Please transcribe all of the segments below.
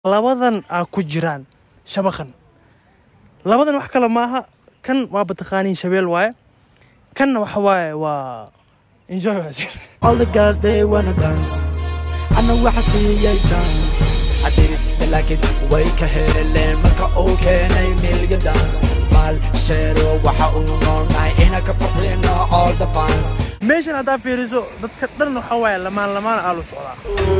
labadan ku jiraan shabaqan labadan wax kala maaha kan waa bataqaaniin shabeel waaye kan waxa waaye waa enjoy all the guys they wanna dance I know I see a chance I did it they like it way ka hele marka okay nay million dance mal share waxa uu noolnahay ina ka farxino all the fans meeshan hada fiiriso dadka dhan waxa waaye lamaan aalu socdaa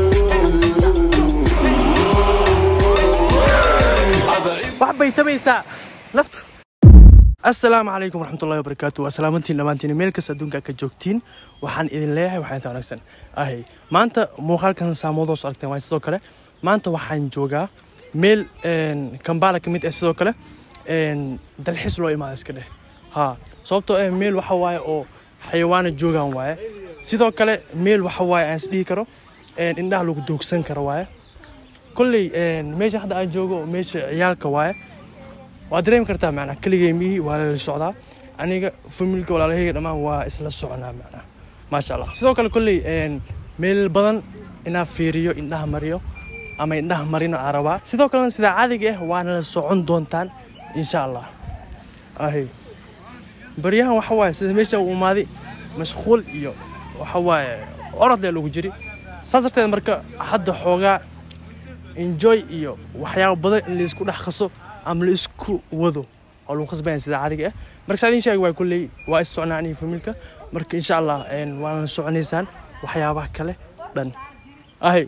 waxbay tabaysaa naftu السلام عليكم ورحمة الله وبركاته وسلامتين لمانتين ميل كاس adduunka ka joogtiin waxaan idin leeyahay waxaan inta wanaagsan ahay maanta muuqaalkan saamoodo soo aragteen waa sidoo kale maanta waxaan joogaa meel Kampala kamid ah sidoo kale dalxiis loo imaado iska leh ha sababtoo ah meel waxa waaye oo xayawaano joogan waaye sidoo kale meel waxa waaye aan isdhihi karo indhaha lagu doogsan karo waaye kulli meesha hadda aan joogo meesha ciyaalka waaye وأدريم كرتا معنا كل جيمي ولا السعودة أنا فملك ولا هي دمان وإسلا السعودة معنا ما شاء الله سلوك الكل ميل بدن إنها فيريو إنها مريو أما إنها مرينا عربا سلوك الكل سيدا عادي جه وأنا السعون دونتان إن شاء الله أهي بريها وحواي سيدا ميشة وماذي مشغول يو وحواي أرد لي لو جري صارت المركة حد حوجا enjoy يو وحياة بدن اللي يسكون أحخصه أم لإسكو وذو أو لو خصبين سيدا عادي إيه مركز عادين شيء واي كلي وايد سعناني في ملكه مركز إن شاء الله إن وانا سعنيسان وحياة بحكله دن أهي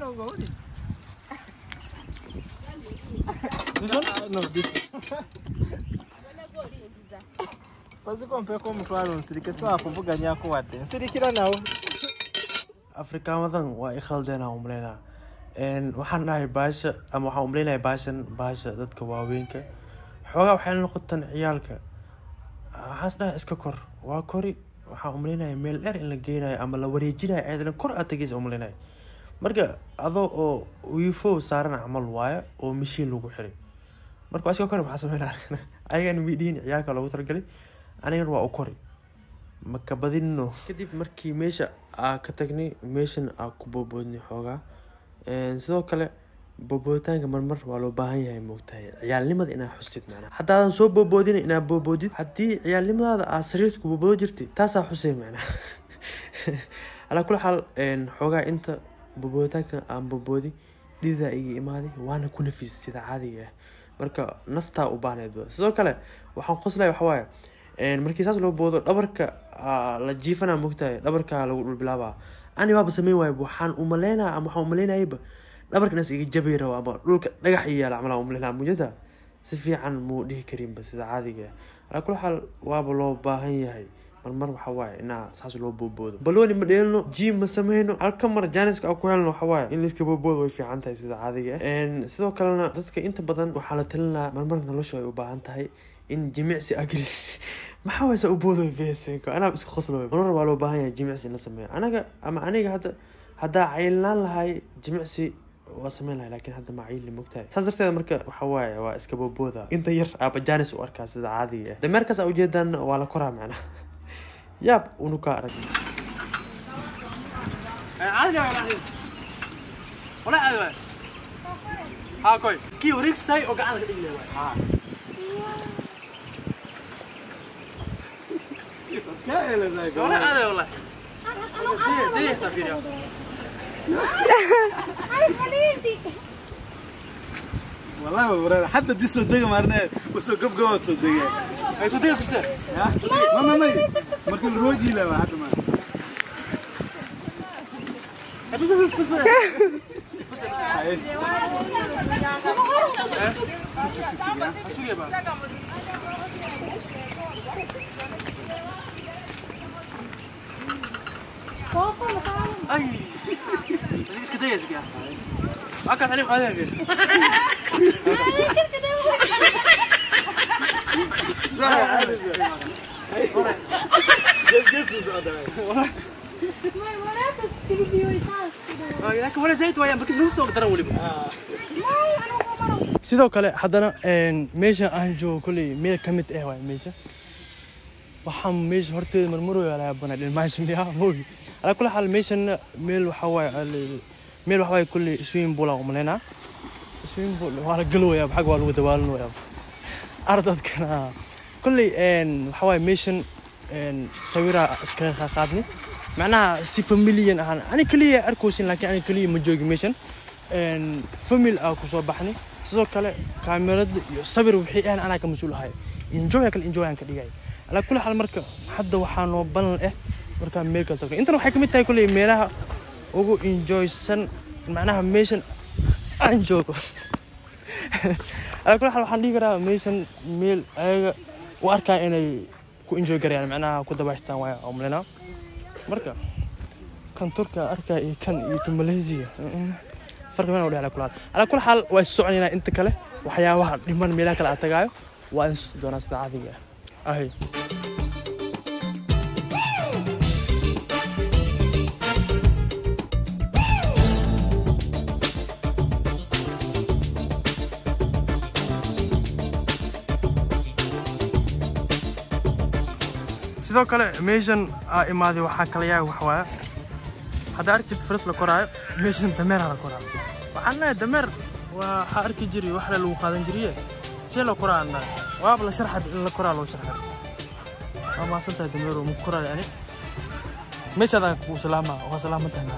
أفريقيا مثلا وإخال دينا وملينا waxaan dhahay baasha ama waxaan umleynay baasha dadka waaweynka xoogaa waxaan noqotan ciyaalka waxaas dhahay iska kor waa kori waxaan umleynay meel dheer in la geenayo ama la wareejinayo ayadana kor aad tagaysa umleynay marka adoo oo wiifo saaran camal waaye oo mishiin lagu xiray marka waa iska kori maxaa sameynaa ayagan miidhiin ciyaalka loogu talagalay anigan waa u kori maka badinno kadib markii meesha ka tagnay meeshan ku boobodnay xoogaa sidoo kale boobootaanka marmar waa loo baahan yahay moogtahay ciyaalnimada inaa xusid macna haddaadan soo booboodin inaa booboodid haddii ciyaalnimadaada aad sariirta ku booboodo jirtay taasaa xusay macna alaa kula xaal xoogaa inta boobootaanka aan booboodi dhidaa iga imaaday waana ku nafisay sida caadiga ah marka naftaa u baahneed sidoo kale waxaan qoslay waxa waaye markii saas loo boodo dhabarka la jiifanaa moogtahay dhabarka lagu dhulbilaabaa أنا ما بسميه وايب وحان أملينا أما حان أملينا يبا نبرك ناس يجي جبيرة وأما لولك نجح يلا عمله أملينا موجودة سفي عن مودي كريم بس إذا عادي على كل حال وابو لو باهي هاي مرة حواي إنها ساس لو بوبود بلوني مدينه جيم مسمينه على كم مرة جانس أو كويلنا حواي إني سكبوبود ويفي عنتها إذا عادي إن سدوا كلنا ضدك أنت بدن وحالة لنا مرة نلوش ويبا عنتها إن جميع سأجلس ما حاول أبوذ في السينكو أنا بس خصله مرة والو باهي جميع سي نسميه أنا هذا عيلنا لهاي جميع سي واسمينها لكن هذا ما عيل مكتئب صارت هذا مركز وحواي واسكبو بوذا انت ير ابا جانس واركاس عاديه ده مركز او جدا ولا كره معنا ياب ونكارك عادي ولا عادي ها كوي كي وريكس تاي او قاعد كدغلي ها ولا عادي والله دي تفيريا والله ورا حتى دي صدقه مرنا وسوق قف صدقه اي صدقه كسر ما مركل روجي لا حتى ما بس اي ليش كده يا زكاه اكل عليك هذا غير زي عادي جس هذا ما وراك التلفزيون يساعد لكن ولا زيت ويا بكيس نص اقدر اقول sidoo kale haddana meesha aan joogo kulli meel ka mid ah waa meesha waxaan meesha horteeda marmaro yaala bana dhilmaashin biyaa mooy ala kula xal meeshan meel waxa way meel waxa way kulli iswiin bula umaleena swimming pool waa la galooyaa xag waa lagu dabaalanayaa ardadkana kulli waxa way meeshan sawira iska qaadni macnaha si familiyan ahaan ani kaliya arkoosin laakiin ani kaliya ma joogi meeshan family ah ku soo baxni sidoo kale kaamirada iyo sawir wixii aan ka masuul ahay enjoy aan ka dhigay ala kulli hal marka hadda waxaan oo balan marka meel ka soo inta waxay kamid tahay kulli meelaha ugu enjoysan macnaha meeshan aan joogo ala kulli hal waxaan dhigi karaa meeshan meel ayaga u arkaa inay ku enjoy garayaan macnaha ku dabaashtaan way umleena marka kan turka arkaa iyo kan iyo Malaysia فرق بينه وبين على كل حال واسعني انت كله waxyaabaha dhiman meelaha kala tagaayo waa in doona saacadiga ahay sidoo kale meeshan imaadi waxa kala yahay wax waa hada arkid faras la koraayo meeshan dameer la koraayo waxaan dameer waa arki jiri wax la lagu qaadan jiriye si la koraana waab la sharxad in la koraa loo sharxay ama santa dameer oo koraa yani meeshada ku salaama waa salaamada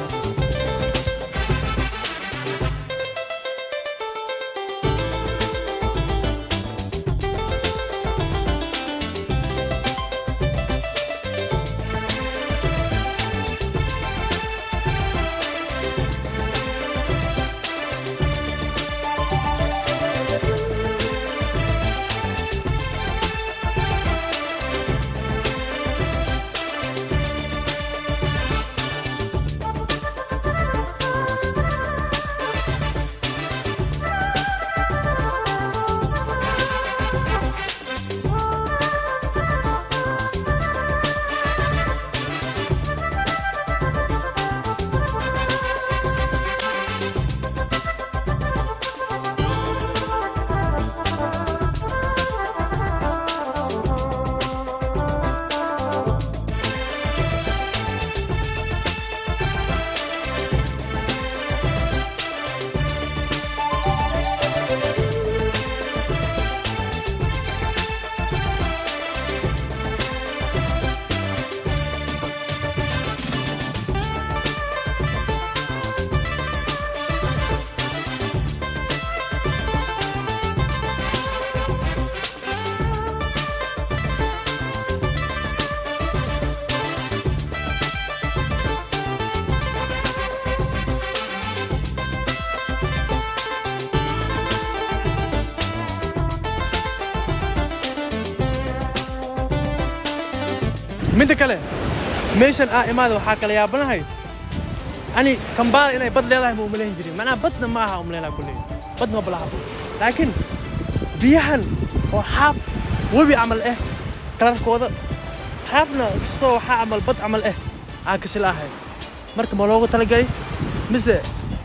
من كله ميشن إماده وحكى يا بنهاي أني كم بعد إني بدل هذا مو ملين جري معنا بدنا معها وملينا كله بدنا بلعب لكن بيهن وحاف وبيعمل كلام كذا حافنا كستو حعمل بد عمل عكس الأهل مركب ملوغو تلقي مثل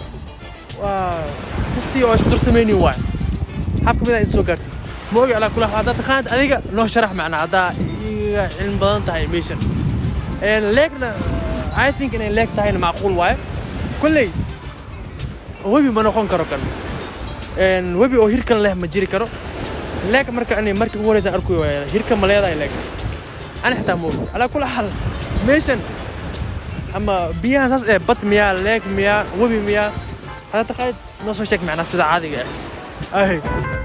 كستي أو إسكتر ثمانية واحد حاف كمية إنسو قرتي موجي على كل هذا تخانت أديك لو شرح معنا هذا علم بدن تاعي ميشن لكن I think إن لك تاعي معقول واي كلي وبي ما نخون كرو كان وبي أو هيركن له مجري كرو لكن مركب أني مركب هو رجع أركوي هيركن ملاذ لك أنا حتى مول على كل حال ميشن أما بيها أساس بط مياه لك مياه وبي مياه هذا تخيل نص شك معنا سيدا عادي أهي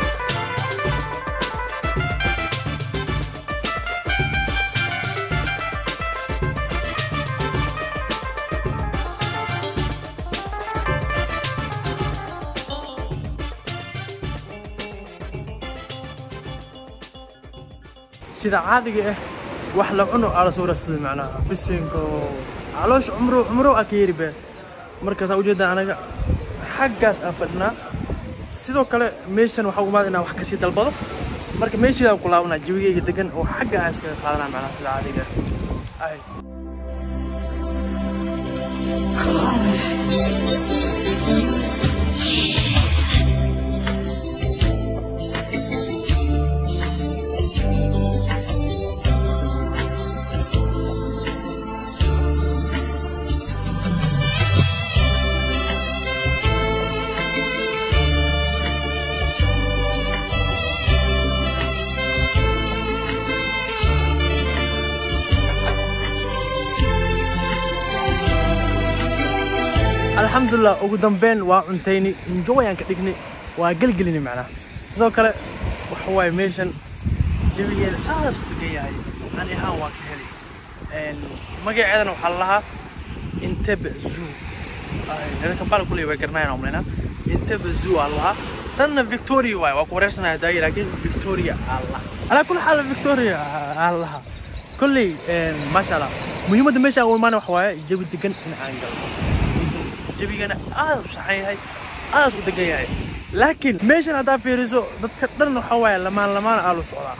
سيدا عادي وحلا عنو على صورة سيد معناها بسينكو علوش عمره أكير به مركز أوجد أنا حقاس أفدنا سيدو كله ميشن وحومات إنه وحكسي دلبض مركز ميشي ده كلاونا جوية جدًا وحقاس كخالنا معنا سيدا عادي أي alxamdulilah ugu dambeyn waa cuntayni enjoy aan ka dhignay waa gelgelini macnaha sidoo kale waxa waaye meeshan jawigeeda aad u degan yahay ani ahaan waa ka helay magaceedana waxaa la lahaa Entebbe Zoo nimanka bal kuley way garanayaan umleynaa Entebbe Zoo aa la lahaa tanna Victoria waaye waa ku wareersanaya daay laakiin Victoria aa la lahaa alaa kulli xaal Victoria aa la lahaa kulli maasha Allah muhiimadda meesha aan u imaanay waxa waaye jawi degan in aan galo jawigana aad u saxan yahay aad u degan yahay laakiin meeshan haddaa fiiriso dadka dhan waxa waaye lamaan aa lu socdaa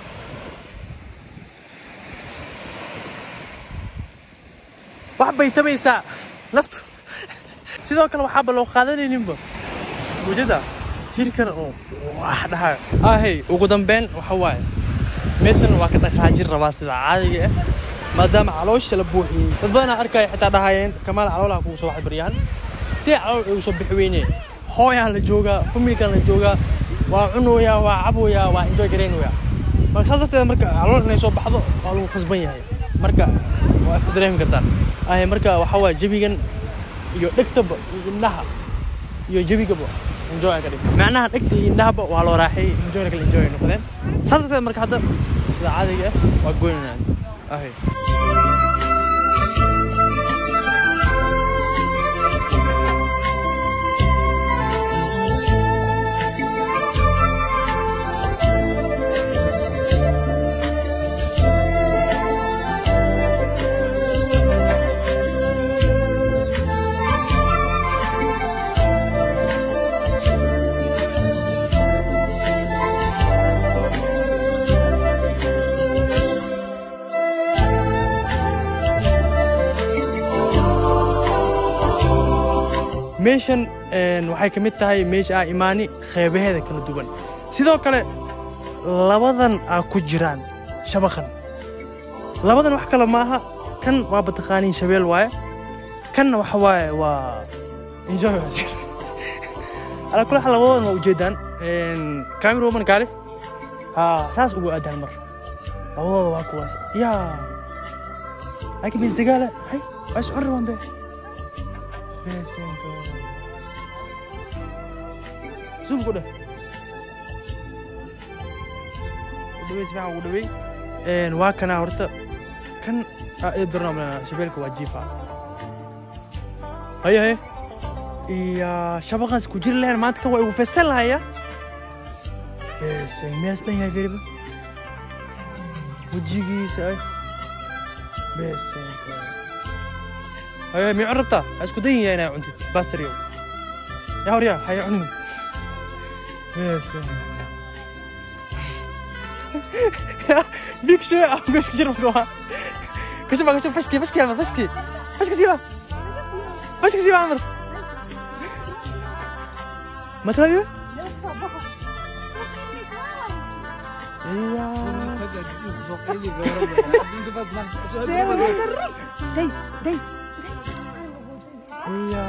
wax bay tabaysaa naftu sidoo kale waxaaba loo qaadanayninba wajada hirkan oo wax dhahaa ahey ugu dambeyn waxa waaye meeshan waa ka dhaqaajin rabaa sida caadiga ah maadaama caloosha la buuxiyey dad badan arkay xitaa dhahayeen kamaal caloolaha kugu soo baxay baryahan si calool ay u soo bixi weyneen hooyaan la joogaa familkan la joogaa waa cunooyaa waa cabooyaa waa enjoy gareynayaa marka saas darteed marka calool inay soo baxdo waa lagu khasban yahay marka waa iska dareemi kartaan ahey marka waxa waaye jawigan iyo dhegtaba iyo indhaha iyo jawigaba enjoy ka dhig macnaha dhegta iyo indhahaba waa loo raaxay enjoy kala enjoy noqdeen saas darteed marka hadda sida caadiga ah waa goynaa ahey meeshan waxay ka mid tahay meesha ah imaani qeybaheeda kala duwan sidoo kale labadan ku jiraan shabaqan labadan wax kale maaha kan waa bataqaaniin shabeel waaye kanna waxa waaye waa enjoy ala kula labadan waa ujeedaan camera woman kaale saas ugu aadaan mar labadooda waa kuwaas yaa laakiin bis dagaala hay waa socon rabaan be beesenka zoom ku dheh udhaweys maxaa ugu dhawey waa kana horta kan darnaa shabeelka waa jiifa haye haye iyo shabaqaas ku jiri lahayn maanta kan waa igu feesan lahaya beesen mees dhan yahay firiba wejigiisa ay beesenka haye miyuu rabtaa ha isku dayin yahay inaa cuntid basariyo yaa horyaa haya cunin beesen big show aku guys kejar bawah kasih fashki sih Amr masalah itu iya iya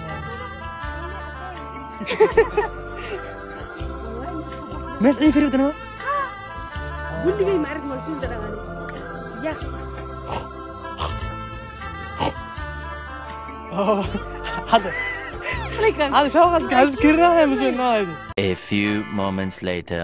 mas ini firip tanah واللي جاي معرك مالسين تراغاني يا هذا شو قصدك اذكرها مش هذه A few moments later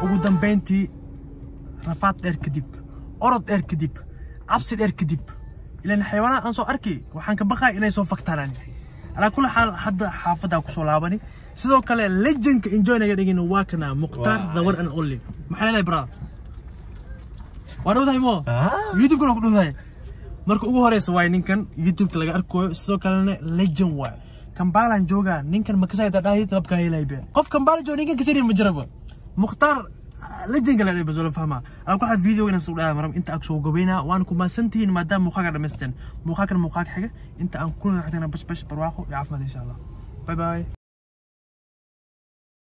ugu dambeyntii rafaad dheer kadib orod dheer kadib cabsi dheer kadib ilaan xayawaanaha aan soo arkay waxaan ka baqay inay soo faktaanaan ala kulli xaal hadda xaafada ku soo laabani sidoo kale legendka enjoy naga dhigin waa kana Mukhtar the one and only maxay leedahay bra waa dhawdahay mo YouTube kuna ku dhawdahay marka ugu horeysa waa ninkan YouTube laga arko sidoo kalena legend waa Kampala jooga ninkan ma ka sayda dhahay dabka helaybe qof Kampala jooga ninkan ka sariir ma jiraba Mukhtar legend kale ay basoo fahma aan ku xad video inaan soo dhaay maram inta aad soo gabayna waan ku maasantiin maadaama muuqaalka dhameysteen muuqaalkan xiga inta aan kulana xigtana bash barwaaqo iyo caafimaad insha Allah bye bye